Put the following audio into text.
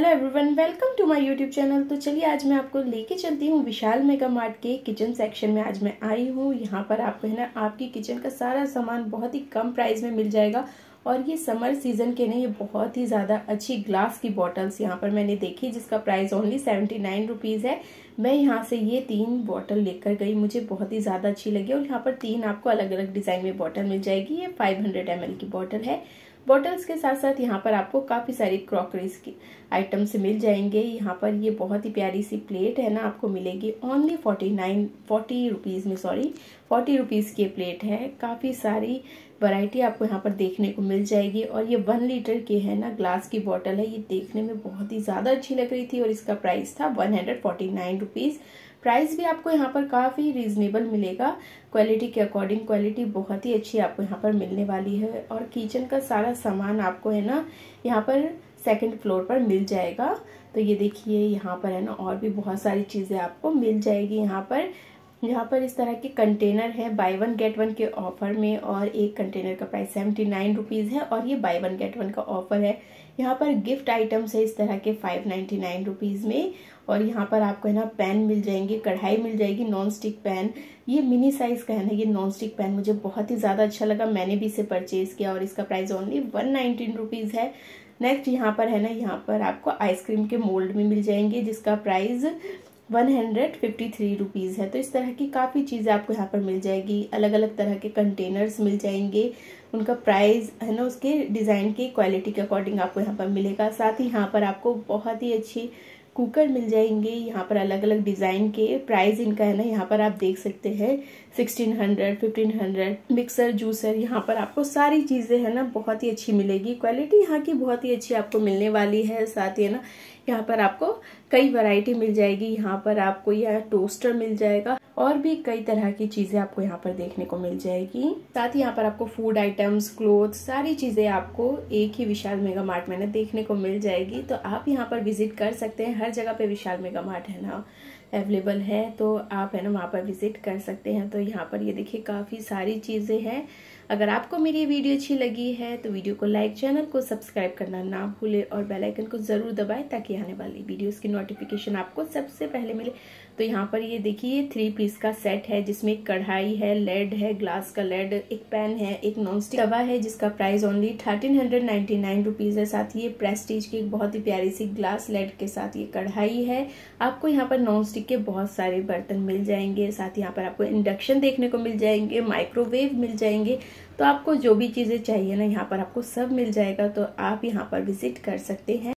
Everyone, welcome to my YouTube channel. तो चलिए आज मैं आपको लेके चलती हूँ विशाल मेगा मार्ट के किचन सेक्शन में। आज मैं आई हूँ यहाँ पर आपको है ना आपकी किचन का सारा सामान बहुत ही कम प्राइस में मिल जाएगा। और ये समर सीजन के लिए ये बहुत ही ज़्यादा अच्छी ग्लास की बॉटल्स यहाँ पर मैंने देखी जिसका प्राइस ओनली 79 रुपीज़ है। मैं यहाँ से ये 3 बॉटल लेकर गई, मुझे बहुत ही ज़्यादा अच्छी लगी। और यहाँ पर 3 आपको अलग अलग डिज़ाइन में बॉटल मिल जाएगी। ये 500 ml की बॉटल है। बॉटल्स के साथ साथ यहाँ पर आपको काफ़ी सारी क्रॉकरीज की आइटम्स मिल जाएंगे। यहाँ पर ये बहुत ही प्यारी सी प्लेट है ना आपको मिलेगी ओनली 40 रुपीज़ की प्लेट है। काफ़ी सारी वैरायटी आपको यहाँ पर देखने को मिल जाएगी। और ये 1 लीटर की है ना ग्लास की बॉटल है। ये देखने में बहुत ही ज़्यादा अच्छी लग रही थी और इसका प्राइस था 149 रुपीज़। प्राइस भी आपको यहाँ पर काफ़ी रीजनेबल मिलेगा। क्वालिटी के अकॉर्डिंग क्वालिटी बहुत ही अच्छी आपको यहाँ पर मिलने वाली है। और किचन का सारा सामान आपको है ना यहाँ पर 2nd फ्लोर पर मिल जाएगा। तो ये देखिए यहाँ पर है ना और भी बहुत सारी चीज़ें आपको मिल जाएगी। यहाँ पर इस तरह के कंटेनर है बाय 1 गेट 1 के ऑफर में। और एक कंटेनर का प्राइस 79 रुपीज़ है और ये बाय 1 गेट 1 का ऑफर है। यहाँ पर गिफ्ट आइटम्स है इस तरह के 599 रुपीज़ में। और यहाँ पर आपको है ना पैन मिल जाएंगे, कढ़ाई मिल जाएगी, नॉन स्टिक पैन। ये मिनी साइज का है ना, ये नॉन स्टिक पैन मुझे बहुत ही ज़्यादा अच्छा लगा, मैंने भी इसे परचेज किया और इसका प्राइस ओनली 119 रुपीज़ है। नेक्स्ट यहाँ पर है ना, यहाँ पर आपको आइसक्रीम के मोल्ड में मिल जाएंगे जिसका प्राइस 153 रुपीज़ है। तो इस तरह की काफ़ी चीज़ें आपको यहाँ पर मिल जाएगी। अलग अलग तरह के कंटेनर्स मिल जाएंगे, उनका प्राइस है ना उसके डिज़ाइन की क्वालिटी के अकॉर्डिंग आपको यहाँ पर मिलेगा। साथ ही यहाँ पर आपको बहुत ही अच्छी कुकर मिल जाएंगे। यहाँ पर अलग अलग डिज़ाइन के प्राइस इनका है ना यहाँ पर आप देख सकते हैं 1600, 1500। मिक्सर, जूसर, यहाँ पर आपको सारी चीज़ें है ना बहुत ही अच्छी मिलेगी। क्वालिटी यहाँ की बहुत ही अच्छी आपको मिलने वाली है। साथ ही है ना यहाँ पर आपको कई वैरायटी मिल जाएगी। यहाँ पर आपको यह टोस्टर मिल जाएगा और भी कई तरह की चीज़ें आपको यहाँ पर देखने को मिल जाएगी। साथ ही यहाँ पर आपको फूड आइटम्स, क्लोथ, सारी चीज़ें आपको एक ही विशाल मेगा मार्ट में ना देखने को मिल जाएगी। तो आप यहाँ पर विजिट कर सकते हैं। हर जगह पे विशाल मेगा मार्ट है ना अवेलेबल है, तो आप है ना वहाँ पर विजिट कर सकते हैं। तो यहाँ पर ये देखिए काफ़ी सारी चीज़ें हैं। अगर आपको मेरी वीडियो अच्छी लगी है तो वीडियो को लाइक, चैनल को सब्सक्राइब करना ना भूले और बेल आइकन को ज़रूर दबाएं ताकि आने वाली वीडियोस की नोटिफिकेशन आपको सबसे पहले मिले। तो यहाँ पर ये देखिए 3 पीस का सेट है जिसमें एक कढ़ाई है, लेड है, ग्लास का लेड, एक पैन है, एक नॉन स्टिक तवा है जिसका प्राइस ओनली 1399 रुपीज़ है। साथ ही ये प्रेस्टीज की एक बहुत ही प्यारी सी ग्लास लेड के साथ ये कढ़ाई है। आपको यहाँ पर नॉन स्टिक के बहुत सारे बर्तन मिल जाएंगे। साथ ही यहाँ पर आपको इंडक्शन देखने को मिल जाएंगे, माइक्रोवेव मिल जाएंगे। तो आपको जो भी चीज़ें चाहिए ना यहाँ पर आपको सब मिल जाएगा। तो आप यहाँ पर विजिट कर सकते हैं।